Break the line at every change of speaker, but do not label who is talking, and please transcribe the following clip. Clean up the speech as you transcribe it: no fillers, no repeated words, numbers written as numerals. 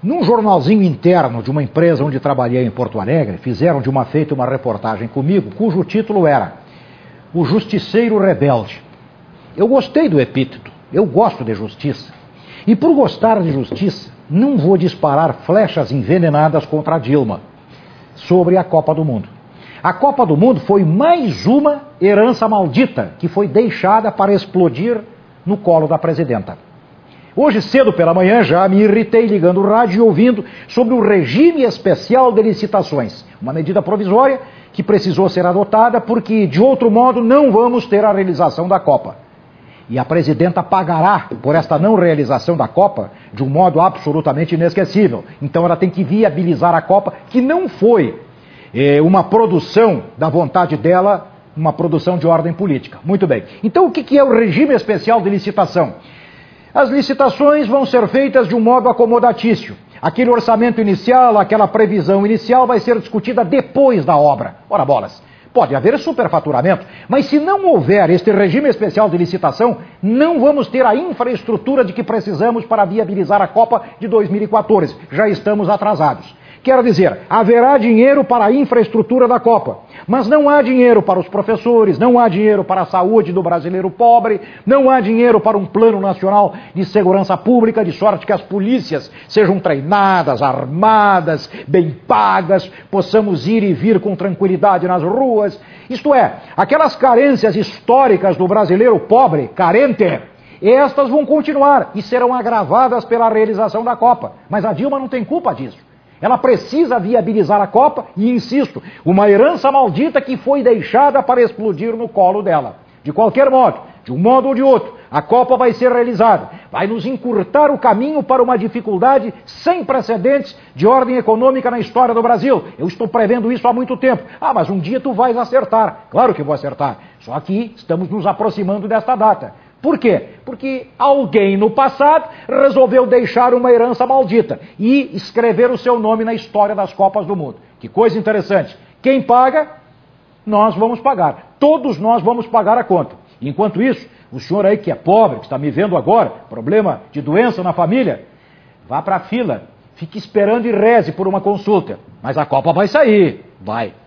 Num jornalzinho interno de uma empresa onde trabalhei em Porto Alegre, fizeram de uma feita uma reportagem comigo, cujo título era O Justiceiro Rebelde. Eu gostei do epíteto, eu gosto de justiça. E por gostar de justiça, não vou disparar flechas envenenadas contra a Dilma sobre a Copa do Mundo. A Copa do Mundo foi mais uma herança maldita que foi deixada para explodir no colo da presidenta. Hoje cedo pela manhã já me irritei ligando o rádio e ouvindo sobre o regime especial de licitações. Uma medida provisória que precisou ser adotada porque, de outro modo, não vamos ter a realização da Copa. E a presidenta pagará por esta não realização da Copa de um modo absolutamente inesquecível. Então ela tem que viabilizar a Copa, que não foi uma produção da vontade dela, uma produção de ordem política. Muito bem. Então o que é o regime especial de licitação? As licitações vão ser feitas de um modo acomodatício. Aquele orçamento inicial, aquela previsão inicial vai ser discutida depois da obra. Ora bolas, pode haver superfaturamento, mas se não houver este regime especial de licitação, não vamos ter a infraestrutura de que precisamos para viabilizar a Copa de 2014. Já estamos atrasados. Quero dizer, haverá dinheiro para a infraestrutura da Copa, mas não há dinheiro para os professores, não há dinheiro para a saúde do brasileiro pobre, não há dinheiro para um plano nacional de segurança pública, de sorte que as polícias sejam treinadas, armadas, bem pagas, possamos ir e vir com tranquilidade nas ruas. Isto é, aquelas carências históricas do brasileiro pobre, carente, estas vão continuar e serão agravadas pela realização da Copa. Mas a Dilma não tem culpa disso. Ela precisa viabilizar a Copa e, insisto, uma herança maldita que foi deixada para explodir no colo dela. De qualquer modo, de um modo ou de outro, a Copa vai ser realizada. Vai nos encurtar o caminho para uma dificuldade sem precedentes de ordem econômica na história do Brasil. Eu estou prevendo isso há muito tempo. Ah, mas um dia tu vais acertar. Claro que vou acertar. Só que estamos nos aproximando desta data. Por quê? Porque alguém no passado resolveu deixar uma herança maldita e escrever o seu nome na história das Copas do Mundo. Que coisa interessante. Quem paga, nós vamos pagar. Todos nós vamos pagar a conta. Enquanto isso, o senhor aí que é pobre, que está me vendo agora, problema de doença na família, vá para a fila, fique esperando e reze por uma consulta. Mas a Copa vai sair. Vai.